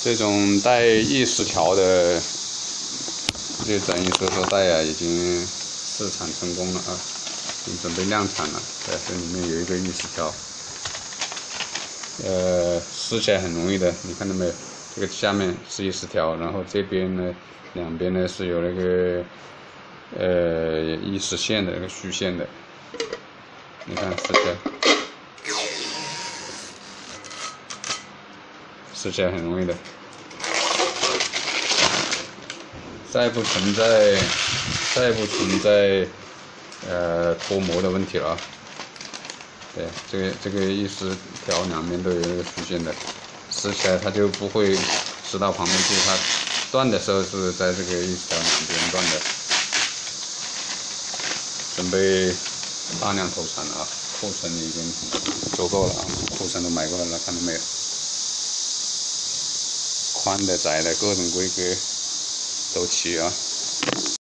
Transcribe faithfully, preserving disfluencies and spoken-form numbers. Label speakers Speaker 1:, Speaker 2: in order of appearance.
Speaker 1: 这种带意式条的这整一收缩带啊，已经试产成功了啊，已经准备量产了。在这里面有一个意式条，呃，撕起来很容易的，你看到没有？这个下面是意式条，然后这边呢，两边呢是有那个呃意式线的那个虚线的，你看撕起来。 撕起来很容易的，再不存在，再不存在呃脱模的问题了啊。对，这个这个意式条两边都有那个虚线的，撕起来它就不会撕到旁边去，它断的时候是在这个意式条两边断的。准备大量投产了啊，库存已经足够了啊，库存都买过来了，看到没有？ 宽的、窄的，各种规格都齐啊。